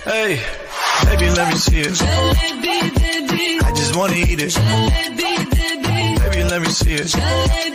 Hey, baby, let me see it. I just wanna eat it. Baby, let me see it.